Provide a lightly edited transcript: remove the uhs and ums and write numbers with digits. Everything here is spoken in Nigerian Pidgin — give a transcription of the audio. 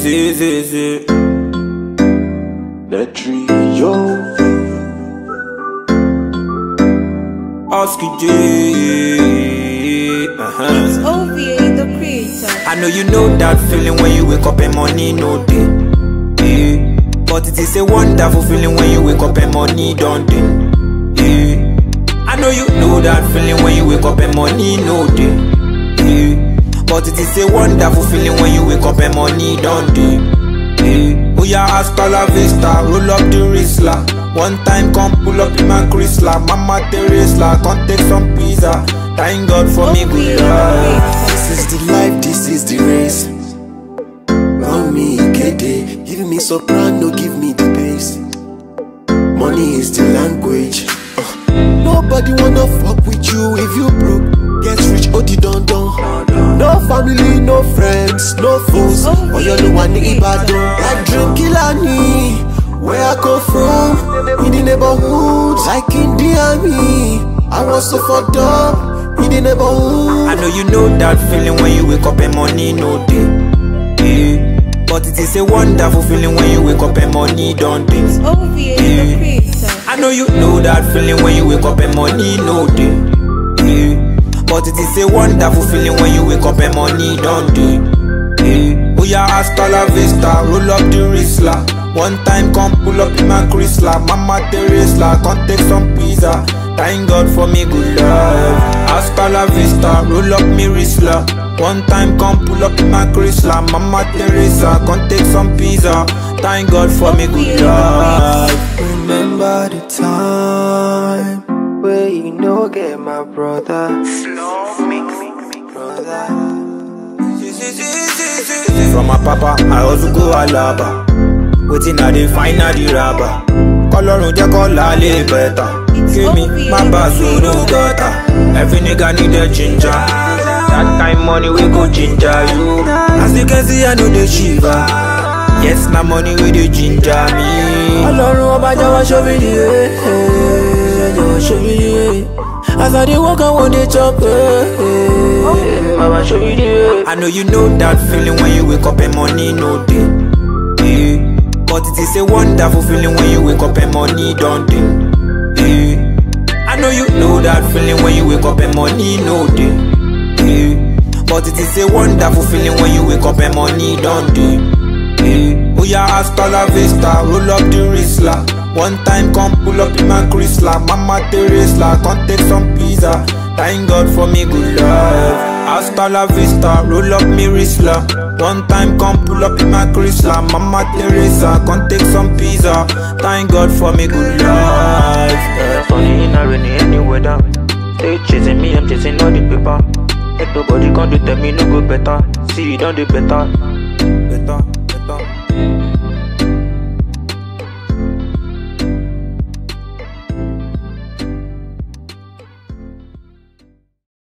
The trio. Osky J. It's OVA the creator. I know you know that feeling when you wake up and money no day. Yeah. But it is a wonderful feeling when you wake up and money don't day. Yeah. I know you know that feeling when you wake up and money no day. Yeah. But it is a wonderful feeling when you wake up and money don't day. Yeah. Oh yeah, hasta la vista, roll up the Rizla. One time come pull up in my Chrysler, Mama Teresa, come take some pizza. Thank God for me good love. This is the life, this is the race. Run me, KD, give me soprano, give me the bass. Money is the language. Nobody wanna fuck with you if you broke. Get rich, odi don don. No family, no friends, no foes. Oh, you know one Ibadan. Like drink Kilani, where I come from, in the neighborhood, like in the army. I was so fucked up in the neighborhood. I know you know that feeling when you wake up and money no day. Yeah. But it is a wonderful feeling when you wake up and money don't day. It's OVA the creator. I know you know that feeling when you wake up and money no day. Yeah. But it is a wonderful feeling when you wake up and money don't day. Yeah. Oh yeah, hasta la vista, roll up the Rizla. One time come pull up in my Chrysler, Mama Teresa, come take some pizza. Thank God for me good love. Hasta la vista, roll up me Rizla. One time come pull up in my Chrysler, Mama Teresa, come take some pizza. Thank God for me good love. Remember the time where you know get my brother. Slow mix, brother. From my papa, I also go Alaba. Waiting at the final the rabba. Color je kola le better. Give me my bazooka daughter. Every nigga need a ginger. That time money we go ginger you. As you can see I know the shiva. Yes, na money we the ginger me. Ọlọ́run ọba jọ̀wọ́ show me the way. Jọ̀wọ́ show me the way. As I dey walk I want to chop. Baba show me the way. I know you know that feeling when you wake up and money no day. Yeah. But it is a wonderful feeling when you wake up and money don't day. Yeah. I know you know that feeling when you wake up and money no day. Yeah. But it is a wonderful feeling when you wake up and money don't day. Yeah. Oh yeah, hasta la vista, roll up the Rizla. One time come pull up in my Chrysler, Mama Teresa, come take some pizza. Thank God for me good love. Hasta la vista, roll up me Rizla. One time come pull up in my Chrysler, Mama Teresa, come take some pizza. Thank God for me good life. Yeah, sunny in a rainy any weather. Stay chasing me, I'm chasing all the paper. Let nobody come to tell me no go better. See you done the better. Better, better.